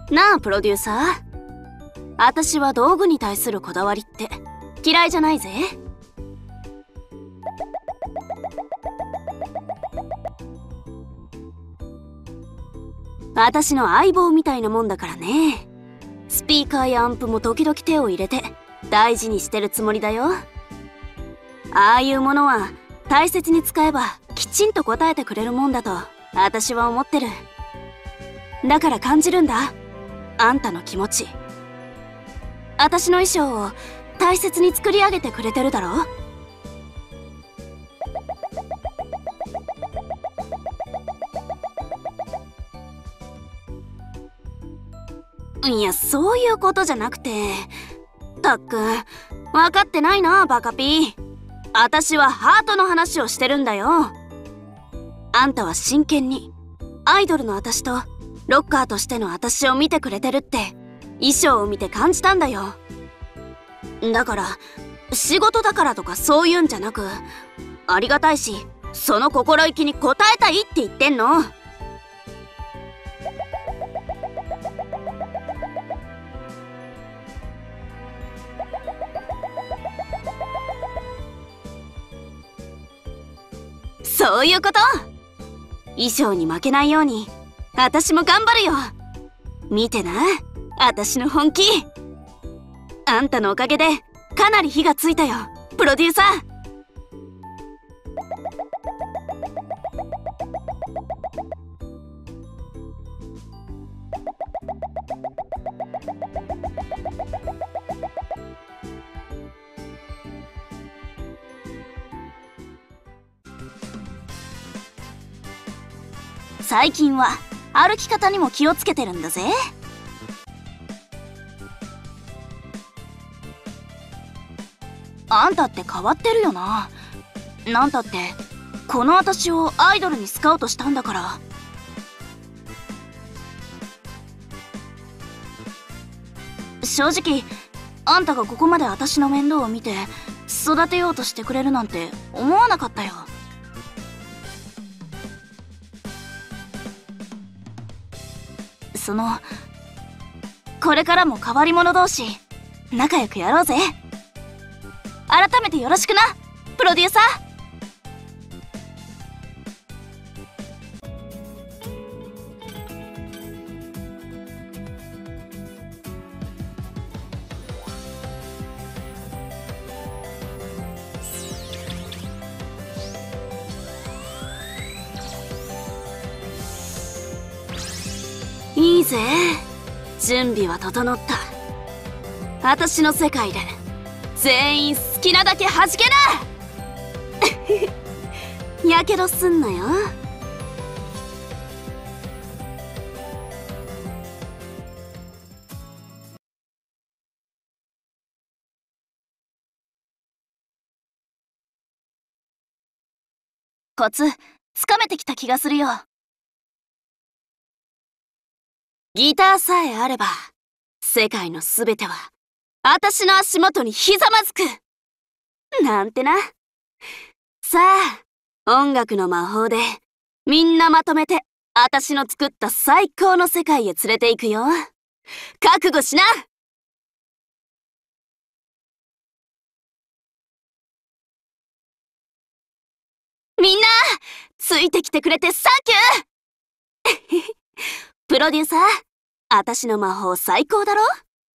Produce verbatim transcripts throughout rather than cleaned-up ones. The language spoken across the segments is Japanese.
なあプロデューサー、私は道具に対するこだわりって嫌いじゃないぜ。私の相棒みたいなもんだからね。スピーカーやアンプも時々手を入れて大事にしてるつもりだよ。ああいうものは大切に使えばきちんと応えてくれるもんだと私は思ってる。だから感じるんだ、あんたの気持ち。私の衣装を大切に作り上げてくれてるだろ。いや、そういうことじゃなくて。たっくん、分かってないなバカピー。私はハートの話をしてるんだよ。あんたは真剣にアイドルの私とロッカーとしての私を見てくれてるって衣装を見て感じたんだよ。だから仕事だからとかそういうんじゃなく、ありがたいしその心意気に応えたいって言ってんの。そういうこと。衣装に負けないように私も頑張るよ。見てな、私の本気。あんたのおかげでかなり火がついたよプロデューサー。最近は歩き方にも気をつけてるんだぜ。あんたって変わってるよな。なんたってこの私をアイドルにスカウトしたんだから。正直あんたがここまで私の面倒を見て育てようとしてくれるなんて思わなかったよ。そのこれからも変わり者同士仲良くやろうぜ。改めてよろしくなプロデューサー。いいぜ、準備は整った。私の世界で全員好きなだけ弾けなやけどすんなよ。コツつかめてきた気がするよ。ギターさえあれば世界のすべては私の足元にひざまずくなんてな。さあ音楽の魔法でみんなまとめて私の作った最高の世界へ連れて行くよ。覚悟しな。みんなついてきてくれてサンキュープロデューサー、私の魔法最高だろ。ん？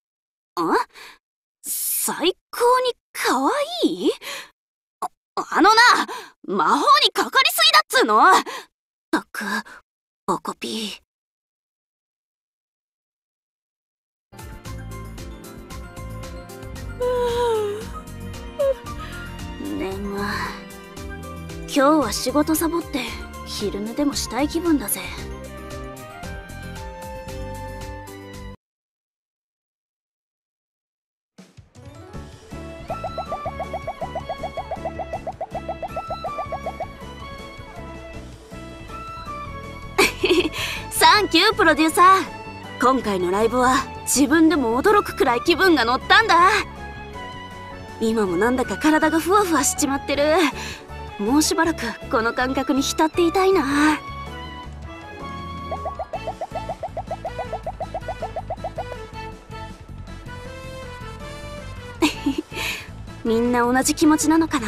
最高に可愛い？あ、あのな、魔法にかかりすぎだっつーの。ったく、ボコピー。眠い。今日は仕事サボって昼寝でもしたい気分だぜ。サンキュープロデューサー。今回のライブは自分でも驚くくらい気分が乗ったんだ。今もなんだか体がふわふわしちまってる。もうしばらくこの感覚に浸っていたいな。 みんな同じ気持ちなのかな。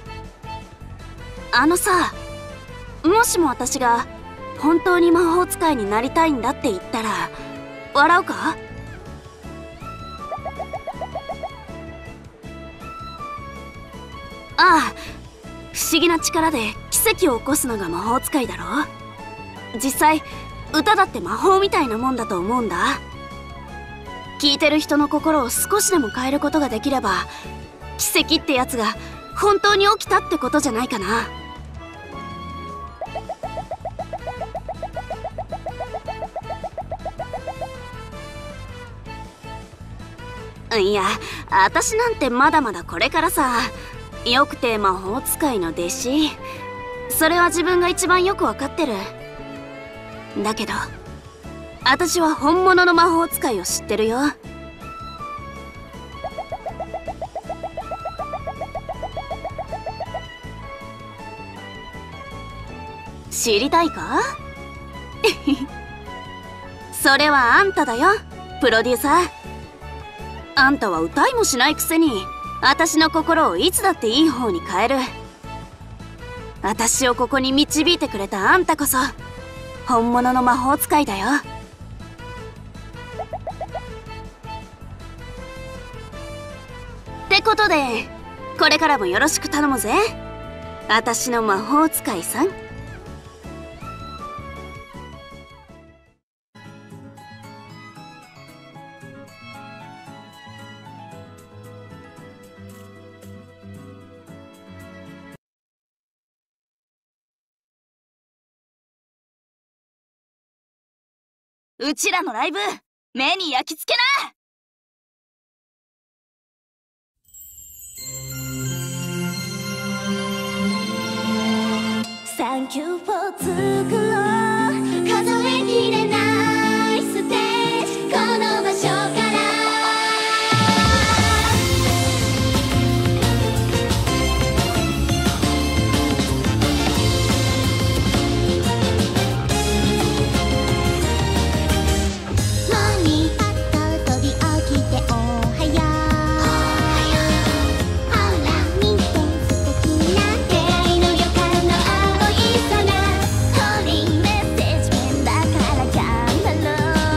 あのさ、もしも私が本当に魔法使いになりたいんだって言ったら笑うか？ああ、不思議な力で奇跡を起こすのが魔法使いだろ。実際歌だって魔法みたいなもんだと思うんだ。聞いてる人の心を少しでも変えることができれば、奇跡ってやつが本当に起きたってことじゃないかな。いや、私なんてまだまだこれからさ。よくて魔法使いの弟子、それは自分が一番よくわかってる。だけど私は本物の魔法使いを知ってるよ。知りたいか？それはあんただよ、プロデューサー。あんたは歌いもしないくせに私の心をいつだっていい方に変える。私をここに導いてくれたあんたこそ本物の魔法使いだよ。ってことでこれからもよろしく頼むぜ、私の魔法使いさん。うちらのライブ目に焼き付けな。 サンキューフォー作ろう数えきれないステージ、この場所からモニーパッと飛び起きておはよう、ほら見て素敵な出会いの予感の青い空、ホーリーメッセージペンだから頑張ろ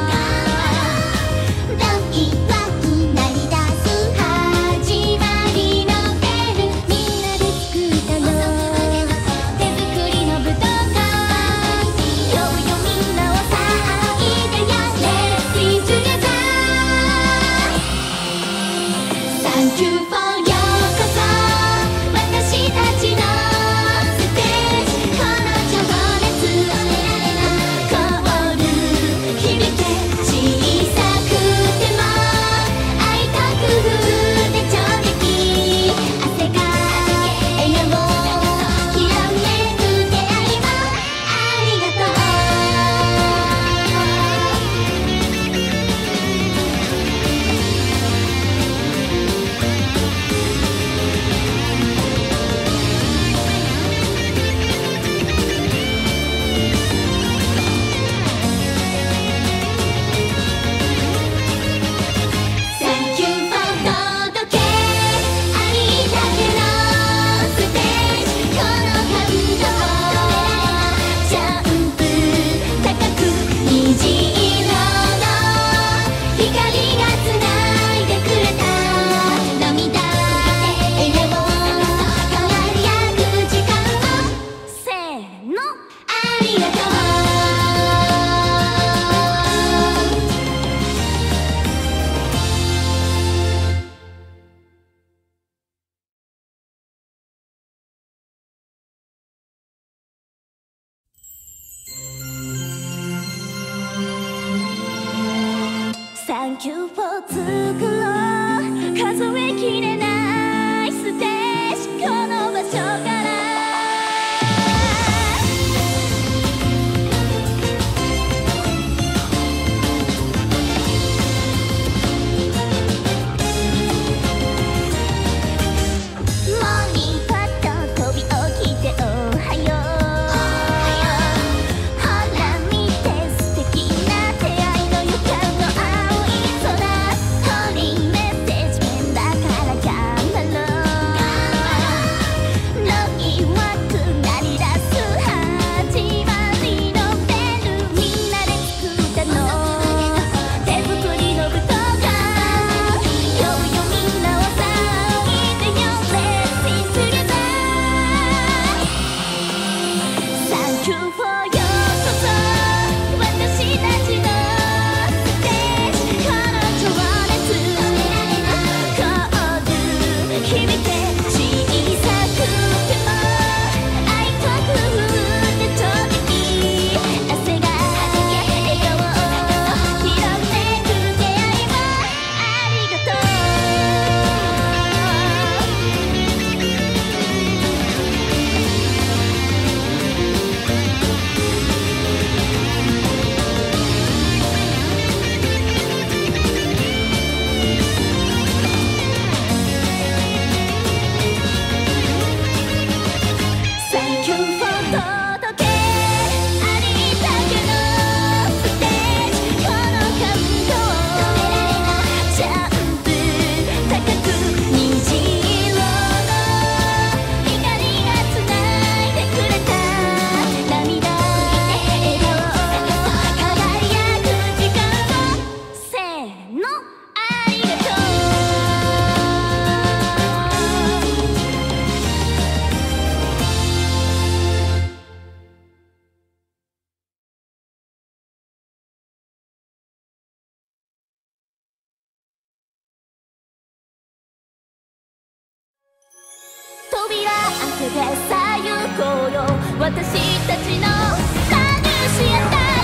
う、ドキドキ鳴り出す始まりのベル、みんなで作ったの手作りの武道館、今日よみんなを騒いでや Let's be together。 Thank you for ようこそ私たちのステージ、この情熱凍る響け小さくても愛と工夫で超撃、汗が笑顔きらめく出会いもありがとう。Thank you for 届けありだけのステージ、この感動ジャンプ高く虹色の光がつないでくれた、涙笑顔輝く時間をせーのありがとう。Thank you for 作ろう数えきれないステージ、この場所からモニーパッと飛び起きておはよう、ほら見て素敵な出会いの予感の青い空、ホーリー明けでさ行こうよ私たちのラニューシアター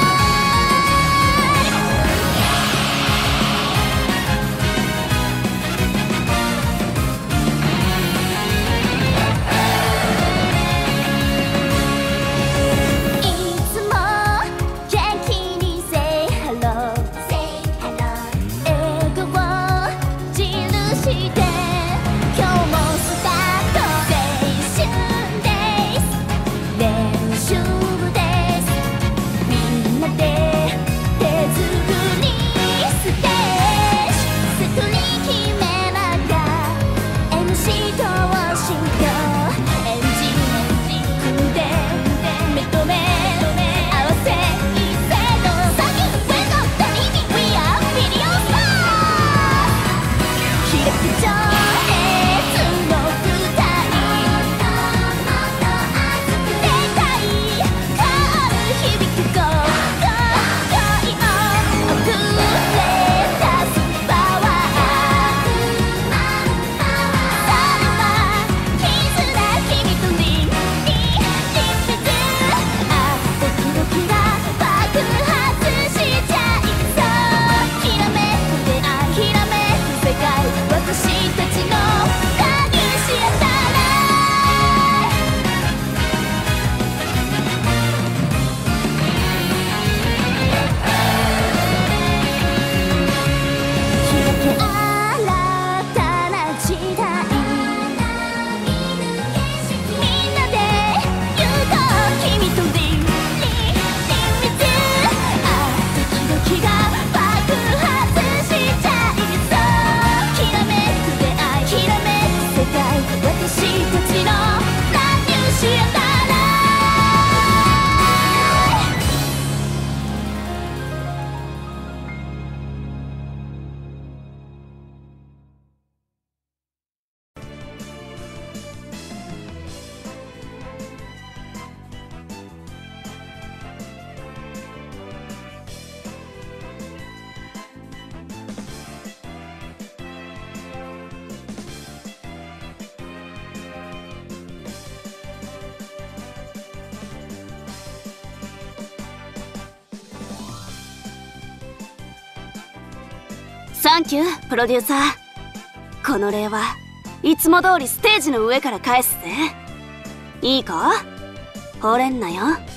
サンキュープロデューサー。この礼はいつも通りステージの上から返すぜ。いいか？惚れんなよ。